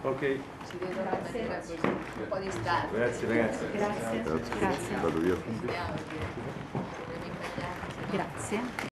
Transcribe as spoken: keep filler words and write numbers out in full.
Ok. Si deve mettere così un po' di stanza. Grazie ragazzi. Grazie. Grazie. Grazie. Vado via. Stiamo, che- se devo incagliare, se no- Grazie.